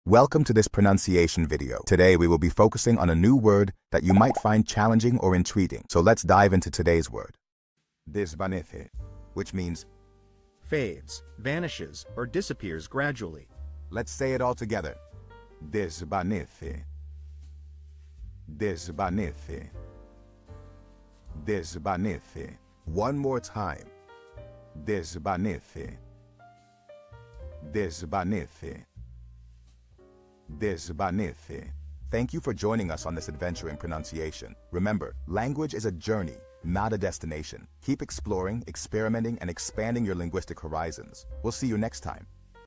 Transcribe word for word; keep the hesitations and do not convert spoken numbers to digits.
Welcome to this pronunciation video. Today we will be focusing on a new word that you might find challenging or intriguing. So let's dive into today's word. Desvanece, which means fades, vanishes, or disappears gradually. Let's say it all together. Desvanece. Desvanece. Desvanece. One more time. Desvanece. Desvanece. Desvanece. Thank you for joining us on this adventure in pronunciation. Remember, language is a journey, not a destination. Keep exploring, experimenting, and expanding your linguistic horizons. We'll see you next time.